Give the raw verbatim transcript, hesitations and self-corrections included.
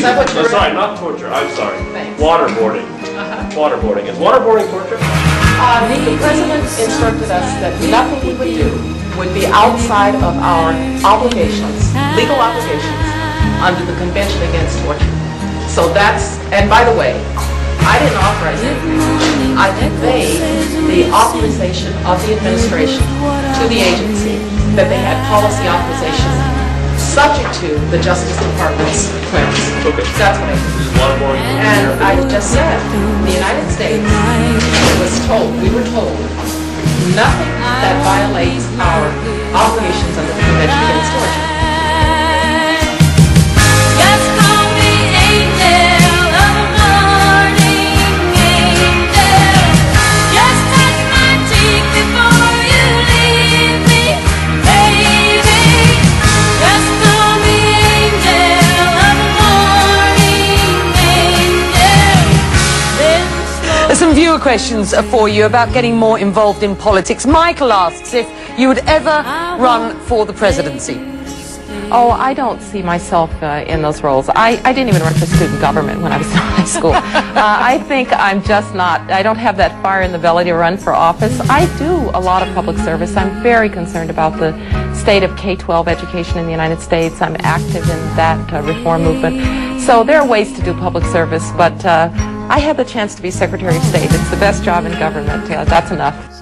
that what you're... No, sorry, not torture. I'm sorry. Thanks. Waterboarding. Uh-huh. Waterboarding. Is waterboarding torture? Uh, the President instructed us that nothing we would do would be outside of our obligations, legal obligations, under the Convention Against Torture. So that's, and by the way, I didn't authorize it. I conveyed the authorization of the administration to the agency that they had policy authorization subject to the Justice Department's clearance. Okay. That's what I did. Is waterboarding torture? And I just said, the United States was told, we were told, nothing that violates our obligations under the Convention Against Torture. Some viewer questions for you about getting more involved in politics. Michael asks if you would ever run for the presidency. Oh, I don't see myself uh, in those roles. I, I didn't even run for student government when I was in high school. uh, I think I'm just not, I don't have that fire in the belly to run for office. I do a lot of public service. I'm very concerned about the state of K twelve education in the United States. I'm active in that uh, reform movement. So there are ways to do public service, but uh, I had the chance to be Secretary of State. It's the best job in government. Uh, that's enough.